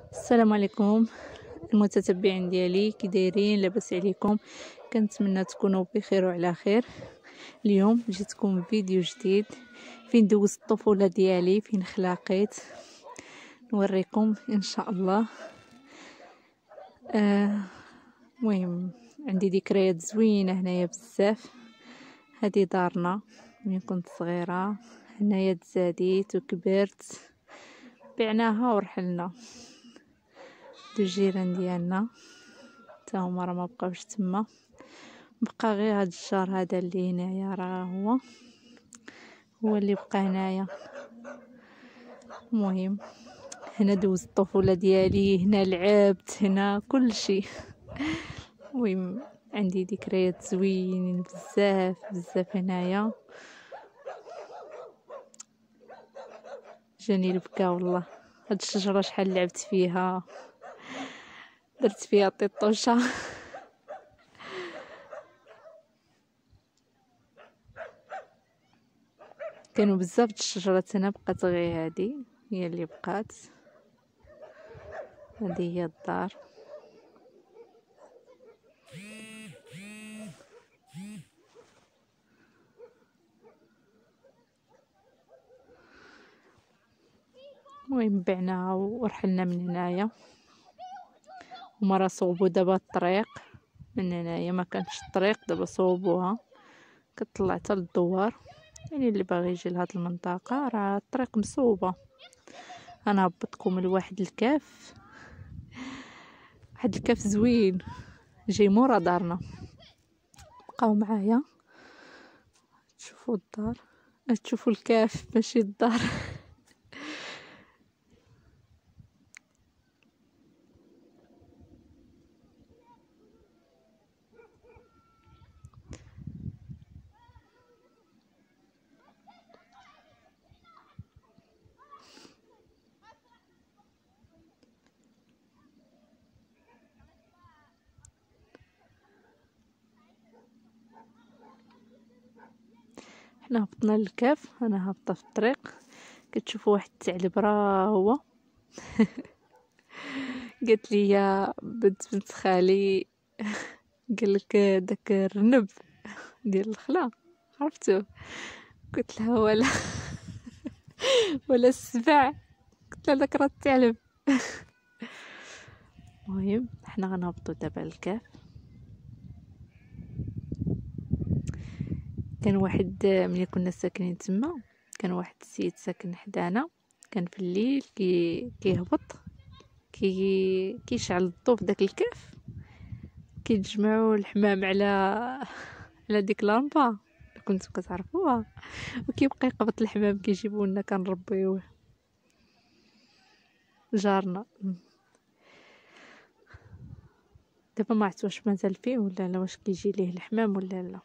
السلام عليكم المتتبعين ديالي، كي دايرين؟ لاباس عليكم؟ كنتمنى تكونوا بخير وعلى خير. اليوم جيتكم فيديو جديد فين دوزت الطفوله ديالي، فين خلاقيت نوريكم ان شاء الله. المهم عندي ذكريات زوينه هنايا بزاف. هذه دارنا من كنت صغيره، هنايا تزاديت وكبرت، بعناها ورحلنا. الجيران ديالنا حتى هما راه ما بقاوش تما، بقى غير هاد الجار هذا اللي هنايا، راه هو اللي بقى هنايا. المهم هنا دوزت الطفوله ديالي، هنا لعبت، هنا كل شيء. المهم عندي ذكريات زوينين بزاف بزاف هنايا. جاني البكا والله. هاد الشجره شحال لعبت فيها، درت فيها طيطوشه. كانوا بزاف د الشجرات هنا، بقات غير هادي هي اللي بقات. هذه هي الدار. المهم بعناها ورحلنا من هنايا، هما راه صوبوا دابا الطريق من هنايا، ما كانش الطريق، دابا صوبوها كتطلع حتى للدوار. يعني اللي باغي يجي لهاد المنطقه راه الطريق مصوبه. انا هبطكم لواحد الكاف، واحد الكاف زوين جاي مورا دارنا. بقاو معايا تشوفوا الدار، تشوفوا الكاف ماشي الدار. حنا هبطنا للكاف، انا هابطه في الطريق، كتشوفوا واحد الثعلب راه هو. قالت لي يا بنت خالي، قال لك داك الرنب ديال الخلا عرفتو؟ قلت لها ولا ولا السبع، قلت لها داك راه الثعلب. المهم حنا غنهبطوا دابا للكاف. كان واحد ملي كنا ساكنين تما، كان واحد السيد ساكن حدانا، كان في الليل كيهبط كيشعل الضو في داك الكاف، كيتجمعوا الحمام على ديك لامبا، كنتو كتعرفوها، وكيبقى يقبط الحمام كيجيبوا لنا كنربيوه. جارنا دابا ما عرفت واش مازال فيه ولا لا، واش كيجي ليه الحمام ولا لا.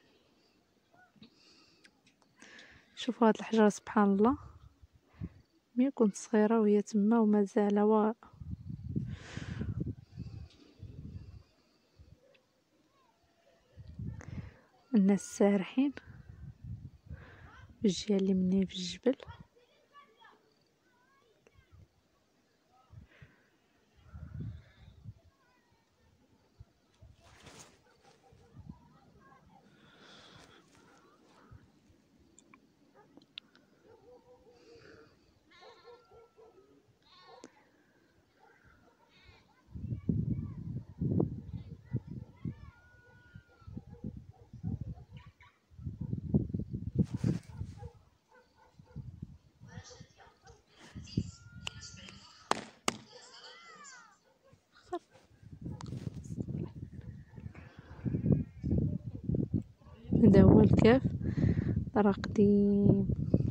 شوفوا هاد الحجره سبحان الله، ملي كنت صغيره وهي تما ومازال الناس سارحين في الجهه اللي مني في الجبل. هذا هو الكاف، راه قديم.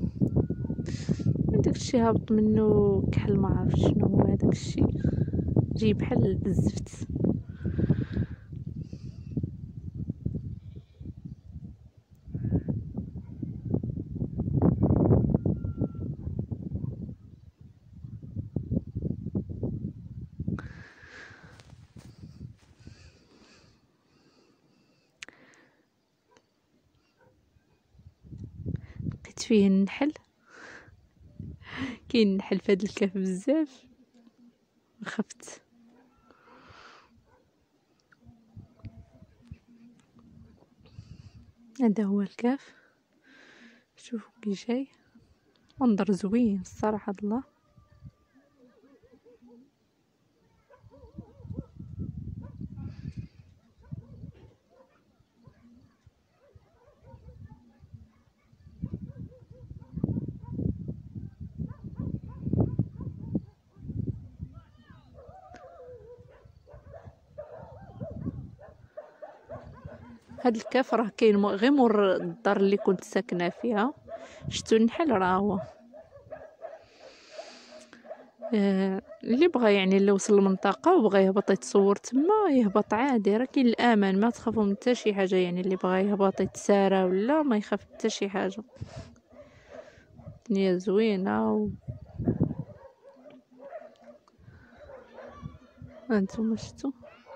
داكشي هابط منه كحل، ما عرفت شنو هو هذاك الشيء، جاي بحال الزفت. لقيت فيه النحل، كاين النحل في هذا الكاف بزاف. خفت. هذا هو الكاف، شوفوا كي جاي منظر زوين الصراحه الله. هاد الكاف راه كاين غير مور الدار اللي كنت ساكنه فيها، شتو النحل راه هو. اللي بغى يعني اللي وصل للمنطقه وبغى يهبط يتصور تما يهبط عادي، راه كاين الامان، ما تخافوا من حتى شي حاجه. يعني اللي بغى يهبط يتسارى ولا ما يخاف حتى شي حاجه. الدنيا زوينه هانتوما شتو.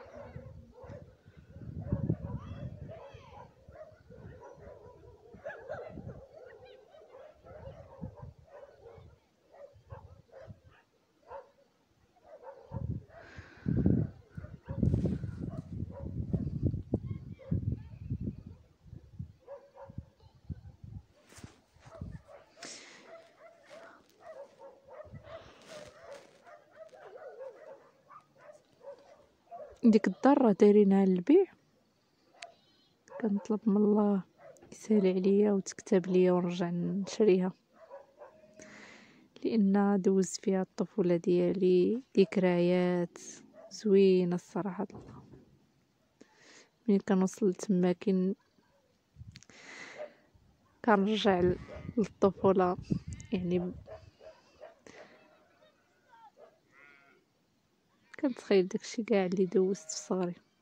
ديك الدار راه دايرينها للبيع، كنطلب من الله يسهل عليا وتكتب ليا ونرجع نشريها، لان دوزت فيها الطفوله ديالي، ذكريات زوينه الصراحه الله. ملي كنوصل تما كنرجع للطفوله، يعني كنتخيل داكشي كاع اللي دوزت في صغري.